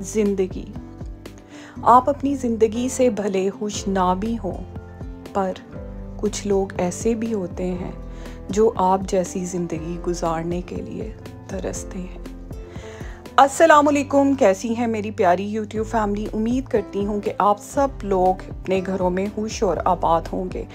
ज़िंदगी। आप अपनी ज़िंदगी से भले खुश ना भी हों, पर कुछ लोग ऐसे भी होते हैं जो आप जैसी ज़िंदगी गुजारने के लिए तरसते हैं। अस्सलामुअलैकुम, कैसी हैं मेरी प्यारी यूट्यूब फैमिली। उम्मीद करती हूँ कि आप सब लोग अपने घरों में खुश और आबाद होंगे।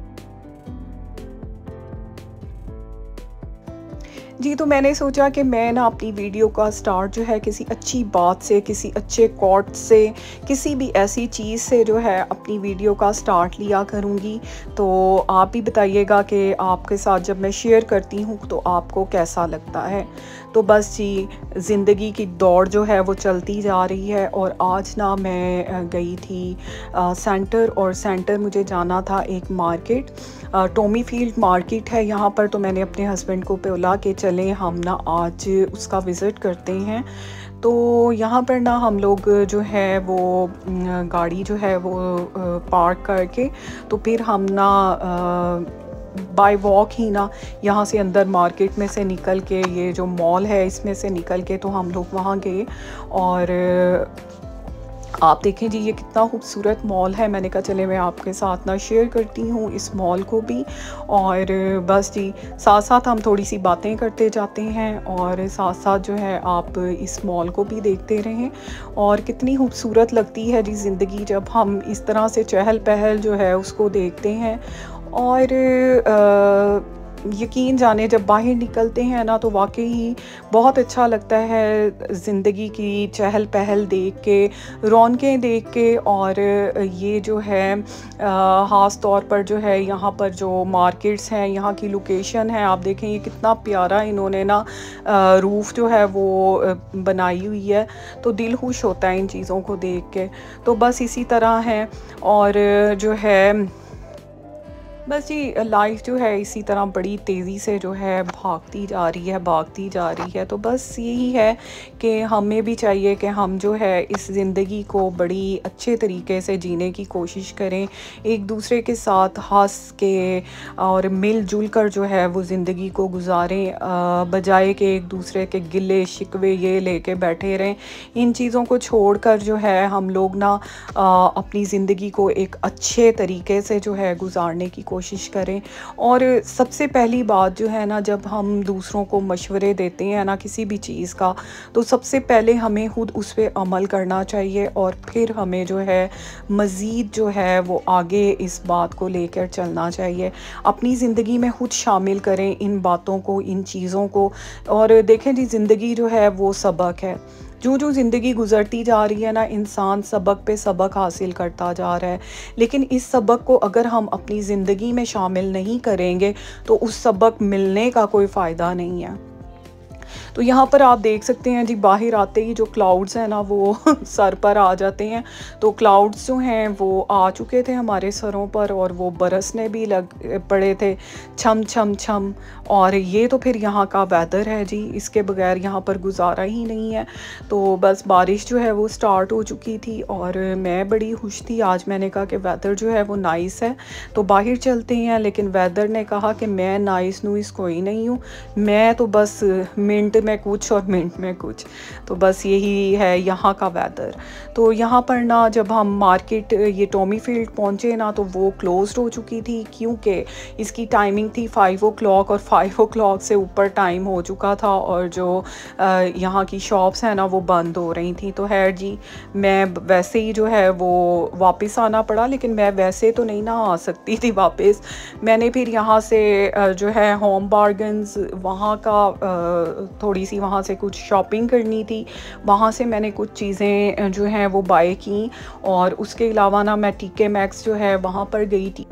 जी, तो मैंने सोचा कि मैं ना अपनी वीडियो का स्टार्ट जो है किसी अच्छी बात से, किसी अच्छे कोट से, किसी भी ऐसी चीज़ से जो है अपनी वीडियो का स्टार्ट लिया करूँगी। तो आप भी बताइएगा कि आपके साथ जब मैं शेयर करती हूँ तो आपको कैसा लगता है। तो बस जी, ज़िंदगी की दौड़ जो है वो चलती जा रही है। और आज ना मैं गई थी सेंटर मुझे जाना था एक मार्केट, टॉमी फील्ड मार्केट है यहाँ पर। तो मैंने अपने हस्बैंड को बोला कि चलें हम ना आज उसका विज़िट करते हैं। तो यहाँ पर ना हम लोग जो है वो गाड़ी जो है वो पार्क करके तो फिर हम ना बाय वॉक ही ना यहाँ से अंदर मार्केट में से निकल के, ये जो मॉल है इसमें से निकल के तो हम लोग वहाँ गए। और आप देखें जी, ये कितना खूबसूरत मॉल है। मैंने कहा चले मैं आपके साथ ना शेयर करती हूँ इस मॉल को भी। और बस जी, साथ साथ हम थोड़ी सी बातें करते जाते हैं और साथ साथ जो है आप इस मॉल को भी देखते रहें। और कितनी खूबसूरत लगती है जी ज़िंदगी जब हम इस तरह से चहल पहल जो है उसको देखते हैं। और यकीन जाने जब बाहर निकलते हैं ना तो वाकई बहुत अच्छा लगता है ज़िंदगी की चहल पहल देख के, रौनकें देख के। और ये जो है ख़ास तौर पर जो है यहाँ पर जो मार्केट्स हैं, यहाँ की लोकेशन है, आप देखें ये कितना प्यारा इन्होंने ना रूफ़ जो है वो बनाई हुई है। तो दिल खुश होता है इन चीज़ों को देख के। तो बस इसी तरह है। और जो है बस जी, लाइफ जो है इसी तरह बड़ी तेज़ी से जो है भागती जा रही है। तो बस यही है कि हमें भी चाहिए कि हम जो है इस ज़िंदगी को बड़ी अच्छे तरीके से जीने की कोशिश करें, एक दूसरे के साथ हंस के और मिलजुल कर जो है वो ज़िंदगी को गुजारें, बजाय कि एक दूसरे के गिले शिकवे ये लेके बैठे रहें। इन चीज़ों को छोड़कर जो है हम लोग ना अपनी ज़िंदगी को एक अच्छे तरीके से जो है गुजारने की कोशिश करें। और सबसे पहली बात जो है ना, जब हम दूसरों को मशवरे देते हैं ना किसी भी चीज़ का, तो सबसे पहले हमें खुद उस पे अमल करना चाहिए और फिर हमें जो है मज़ीद जो है वो आगे इस बात को लेकर चलना चाहिए। अपनी ज़िंदगी में खुद शामिल करें इन बातों को, इन चीज़ों को। और देखें जी, ज़िंदगी जो है वो सबक है। जो ज़िंदगी गुज़रती जा रही है ना, इंसान सबक पे सबक हासिल करता जा रहा है। लेकिन इस सबक को अगर हम अपनी ज़िंदगी में शामिल नहीं करेंगे तो उस सबक मिलने का कोई फ़ायदा नहीं है। तो यहाँ पर आप देख सकते हैं जी, बाहर आते ही जो क्लाउड्स हैं ना वो सर पर आ जाते हैं। तो क्लाउड्स जो हैं वो आ चुके थे हमारे सरों पर और वो बरसने भी लग पड़े थे, छम छम छम। और ये तो फिर यहाँ का वेदर है जी, इसके बगैर यहाँ पर गुजारा ही नहीं है। तो बस बारिश जो है वो स्टार्ट हो चुकी थी और मैं बड़ी खुश थी। आज मैंने कहा कि वेदर जो है वो नाइस है तो बाहर चलते हैं। लेकिन वेदर ने कहा कि मैं नाइस नूइस कोई नहीं हूँ, मैं तो बस मिनट में कुछ और मिनट में कुछ। तो बस यही है यहाँ का वेदर। तो यहाँ पर ना जब हम मार्केट ये टॉमी फील्ड पहुँचे ना तो वो क्लोज्ड हो चुकी थी, क्योंकि इसकी टाइमिंग थी 5 o'clock और 5 o'clock से ऊपर टाइम हो चुका था और जो यहाँ की शॉप्स हैं ना वो बंद हो रही थी। तो खैर जी, मैं वैसे ही जो है वो वापस आना पड़ा। लेकिन मैं वैसे तो नहीं ना आ सकती थी वापस। मैंने फिर यहाँ से जो है होम बार्गन्स वहाँ का थोड़ी सी वहाँ से कुछ शॉपिंग करनी थी, वहाँ से मैंने कुछ चीज़ें जो हैं वो बाय की। और उसके अलावा ना मैं टीके मैक्स जो है वहाँ पर गई थी।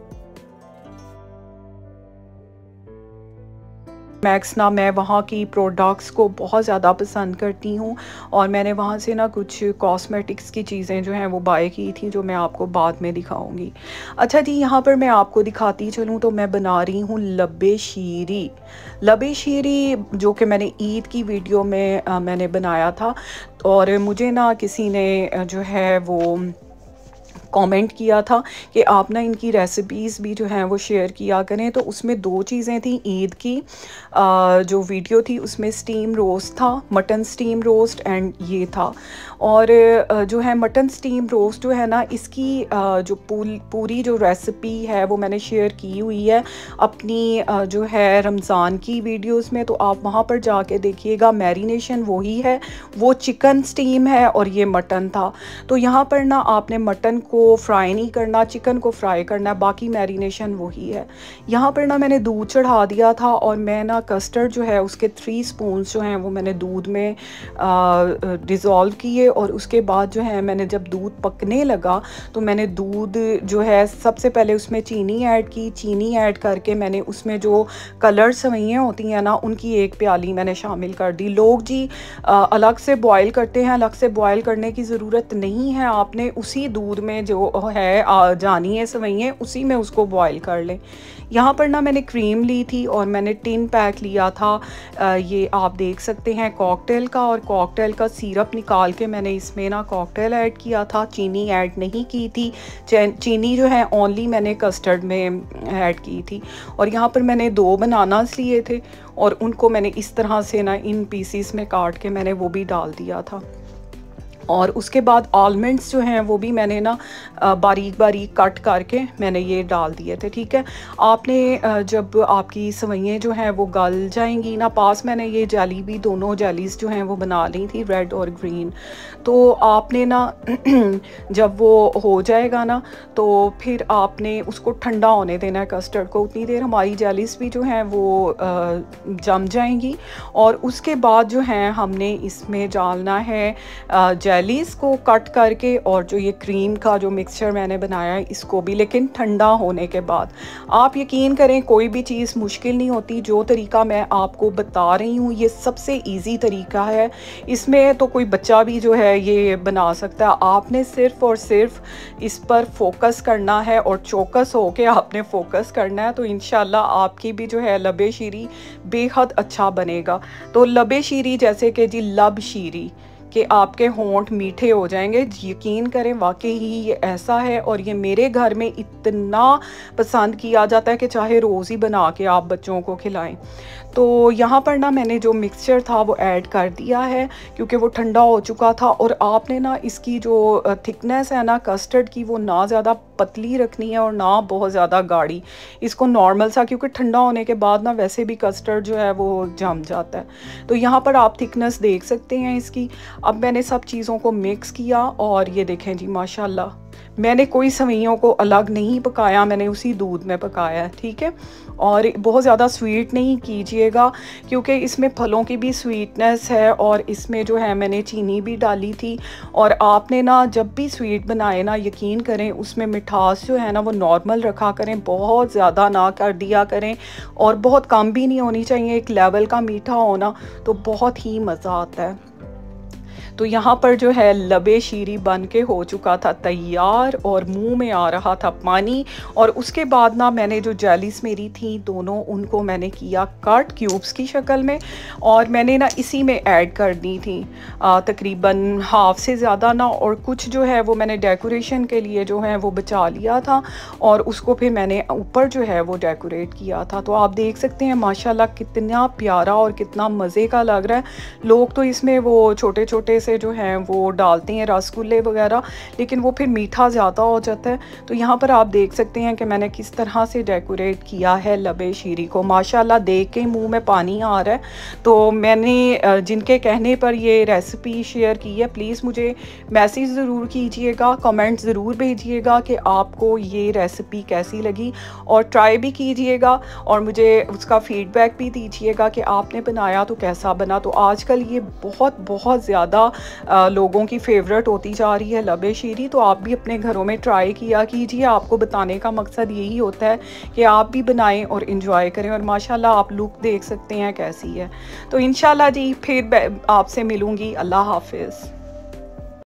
मैक्स ना मैं वहाँ की प्रोडक्ट्स को बहुत ज़्यादा पसंद करती हूँ और मैंने वहाँ से ना कुछ कॉस्मेटिक्स की चीज़ें जो हैं वो बाय की थी, जो मैं आपको बाद में दिखाऊंगी। अच्छा जी, यहाँ पर मैं आपको दिखाती चलूँ तो मैं बना रही हूँ लब्बे शीरी, जो कि मैंने ईद की वीडियो में मैंने बनाया था। और मुझे ना किसी ने जो है वो कमेंट किया था कि आप ना इनकी रेसिपीज़ भी जो हैं वो शेयर किया करें। तो उसमें दो चीज़ें थी। ईद की जो वीडियो थी उसमें स्टीम रोस्ट था, मटन स्टीम रोस्ट, एंड ये था। और जो है मटन स्टीम रोस्ट जो है ना, इसकी जो पूरी जो रेसिपी है वो मैंने शेयर की हुई है अपनी जो है रमज़ान की वीडियोस में, तो आप वहाँ पर जाके देखिएगा। मैरिनेशन वही है, वो चिकन स्टीम है और ये मटन था। तो यहाँ पर ना आपने मटन को फ्राई नहीं करना, चिकन को फ्राई करना है, बाकी मैरिनेशन वही है। यहाँ पर ना मैंने दूध चढ़ा दिया था और मैं ना कस्टर्ड जो है उसके 3 स्पून्स जो हैं वो मैंने दूध में डिज़ोल्व किए, और उसके बाद जो है मैंने जब दूध पकने लगा तो मैंने दूध जो है सबसे पहले उसमें चीनी ऐड की। चीनी ऐड करके मैंने उसमें जो कलर सेवइयाँ होती हैं ना, उनकी 1 प्याली मैंने शामिल कर दी। लोग जी अलग से बॉयल करते हैं, अलग से बॉयल करने की ज़रूरत नहीं है, आपने उसी दूध में जो है जानी है सेवइयाँ, उसी में उसको बॉयल कर लें। यहाँ पर ना मैंने क्रीम ली थी और मैंने टिन पैक लिया था, ये आप देख सकते हैं कॉकटेल का, और कॉकटेल का सिरप निकाल के मैंने इसमें ना कॉकटेल ऐड किया था, चीनी ऐड नहीं की थी। चीनी जो है ओनली मैंने कस्टर्ड में ऐड की थी। और यहाँ पर मैंने 2 बनानास लिए थे और उनको मैंने इस तरह से ना इन पीसीस में काट के मैंने वो भी डाल दिया था। और उसके बाद आलमंड्स जो हैं वो भी मैंने ना बारीक बारीक कट करके मैंने ये डाल दिए थे। ठीक है, आपने जब आपकी सेवइयाँ जो हैं वो गल जाएंगी ना, पास मैंने ये जेली भी, दोनों जेलीज़ जो हैं वो बना ली थी, रेड और ग्रीन। तो आपने ना जब वो हो जाएगा ना, तो फिर आपने उसको ठंडा होने देना है कस्टर्ड को। उतनी देर हमारी जेलीज़ भी जो हैं वो जम जाएंगी। और उसके बाद जो है हमने इसमें डालना है जेलीज़ को कट करके, और जो ये क्रीम का जो मिक्सचर मैंने बनाया है इसको भी, लेकिन ठंडा होने के बाद। आप यकीन करें कोई भी चीज़ मुश्किल नहीं होती। जो तरीका मैं आपको बता रही हूँ ये सबसे इजी तरीका है, इसमें तो कोई बच्चा भी जो है ये बना सकता है। आपने सिर्फ़ और सिर्फ इस पर फोकस करना है और चौकस होके आपने फोकस करना है, तो इंशाल्लाह आपकी भी जो है लबे शीरी बेहद अच्छा बनेगा। तो लबे शीरी जैसे कि जी लब शीरी कि आपके होंठ मीठे हो जाएंगे। यकीन करें वाकई ही ये ऐसा है, और ये मेरे घर में इतना पसंद किया जाता है कि चाहे रोज़ ही बना के आप बच्चों को खिलाएं। तो यहाँ पर ना मैंने जो मिक्सचर था वो ऐड कर दिया है क्योंकि वो ठंडा हो चुका था। और आपने ना इसकी जो थिकनेस है ना कस्टर्ड की, वो ना ज़्यादा पतली रखनी है और ना बहुत ज़्यादा गाढ़ी, इसको नॉर्मल सा, क्योंकि ठंडा होने के बाद ना वैसे भी कस्टर्ड जो है वो जम जाता है। तो यहाँ पर आप थिकनेस देख सकते हैं इसकी। अब मैंने सब चीज़ों को मिक्स किया और ये देखें जी माशाल्लाह, मैंने कोई सेवइयों को अलग नहीं पकाया, मैंने उसी दूध में पकाया है। ठीक है, और बहुत ज़्यादा स्वीट नहीं कीजिएगा क्योंकि इसमें फलों की भी स्वीटनेस है और इसमें जो है मैंने चीनी भी डाली थी। और आपने ना जब भी स्वीट बनाए ना, यकीन करें उसमें मिठास जो है ना वो नॉर्मल रखा करें, बहुत ज़्यादा ना कर दिया करें और बहुत कम भी नहीं होनी चाहिए। एक लेवल का मीठा होना तो बहुत ही मज़ा आता है। तो यहाँ पर जो है लबे शीरी बन के हो चुका था तैयार और मुंह में आ रहा था पानी। और उसके बाद ना मैंने जो जेलीस मेरी थी दोनों, उनको मैंने किया कट क्यूब्स की शक्ल में और मैंने ना इसी में ऐड कर दी थी तकरीबन हाफ से ज़्यादा ना। और कुछ जो है वो मैंने डेकोरेशन के लिए जो है वो बचा लिया था और उसको फिर मैंने ऊपर जो है वो डेकोरेट किया था। तो आप देख सकते हैं माशाल्लाह कितना प्यारा और कितना मज़े का लग रहा है। लोग तो इसमें वो छोटे छोटे से जो हैं वो डालते हैं रसगुल्ले वगैरह, लेकिन वो फिर मीठा ज़्यादा हो जाता है। तो यहाँ पर आप देख सकते हैं कि मैंने किस तरह से डेकोरेट किया है लबे शीरी को। माशाल्लाह देख के मुंह में पानी आ रहा है। तो मैंने जिनके कहने पर ये रेसिपी शेयर की है, प्लीज़ मुझे मैसेज ज़रूर कीजिएगा, कमेंट ज़रूर भेजिएगा कि आपको ये रेसिपी कैसी लगी और ट्राई भी कीजिएगा और मुझे उसका फ़ीडबैक भी दीजिएगा कि आपने बनाया तो कैसा बना। तो आजकल ये बहुत ज़्यादा लोगों की फेवरेट होती जा रही है लबे शीरी। तो आप भी अपने घरों में ट्राई किया कीजिए। आपको बताने का मकसद यही होता है कि आप भी बनाएं और इन्जॉय करें। और माशाल्लाह आप लुक देख सकते हैं कैसी है। तो इंशाल्लाह जी फिर आपसे मिलूँगी। अल्लाह हाफिज़।